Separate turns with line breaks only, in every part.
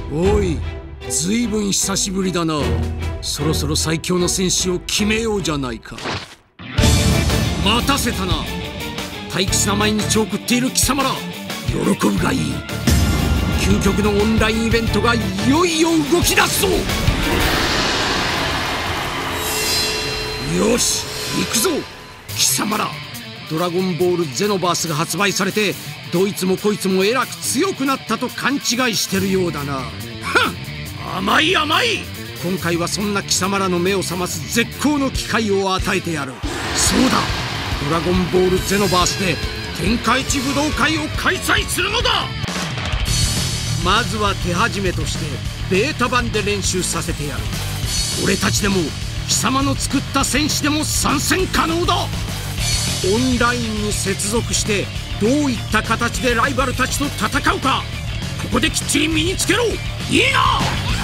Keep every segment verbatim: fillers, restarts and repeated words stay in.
おい、ずいぶん久しぶりだな。そろそろ最強の戦士を決めようじゃないか。待たせたな。待機な毎日を送っている貴様ら、喜ぶがいい。究極のオンラインイベントがいよいよ動き出すぞ。よし、行くぞ貴様ら。ドラゴンボールゼノバースが発売されて、どいつもこいつもえらく強くなったと勘違いしてるようだな。はっ、甘い甘い。今回はそんな貴様らの目を覚ます絶好の機会を与えてやる。そうだ、ドラゴンボールゼノバースで天下一武道会を開催するのだ。まずは手始めとしてベータ版で練習させてやる。俺たちでも貴様の作った戦士でも参戦可能だ。オンラインに接続してどういった形でライバルたちと戦うか、ここできっちり身につけろ。いいな。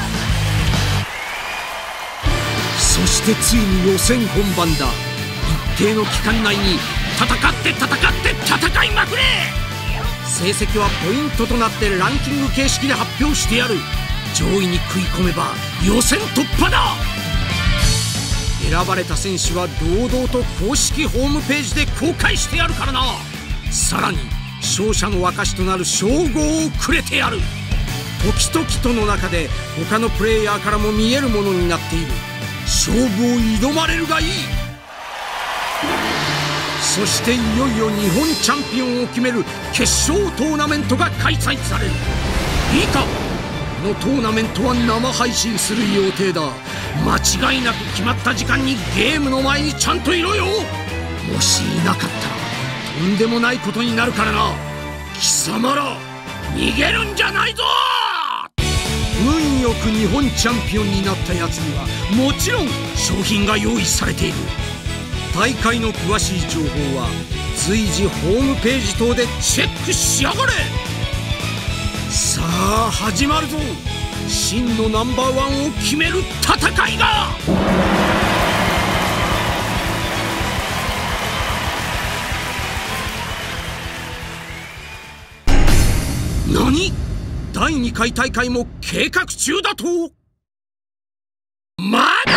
そしてついに予選本番だ。一定の期間内に戦って戦って戦いまくれ。成績はポイントとなってランキング形式で発表してやる。上位に食い込めば予選突破だ。選ばれた選手は堂々と公式ホームページで公開してやるからな。さらに勝者の証となる称号をくれてやる。時々との中で他のプレイヤーからも見えるものになっている。勝負を挑まれるがいい。そしていよいよ日本チャンピオンを決める決勝トーナメントが開催される。いいか、このトーナメントは生配信する予定だ。間違いなく決まった時間にゲームの前にちゃんといろよ。もしいなかったらとんでもないことになるからな。貴様ら逃げるんじゃないぞ。運よく日本チャンピオンになったやつにはもちろん商品が用意されている。大会の詳しい情報は随時ホームページ等でチェックしやがれ。さあ始まるぞ、真のナンバーワンを決める戦いが。何？だいにかい大会も計画中だと？まだだ！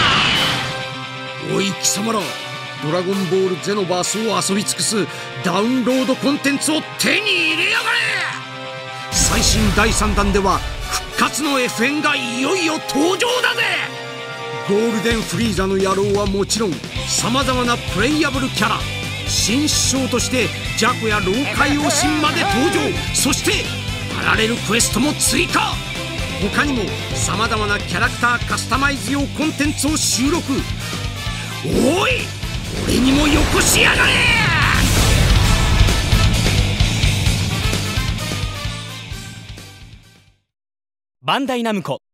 おい貴様ら、ドラゴンボールゼノバースを遊び尽くすダウンロードコンテンツを手に入れやがれ。最新だいさんだんでは復活の エフエヌ がいよいよ登場だぜ。ゴールデンフリーザの野郎はもちろんさまざまなプレイヤブルキャラ、新首相としてジャコや老海王神まで登場。そしてパラレルクエストも追加。他にもさまざまなキャラクターカスタマイズ用コンテンツを収録。おい、俺にもよこしやがれ。
バンダイナムコ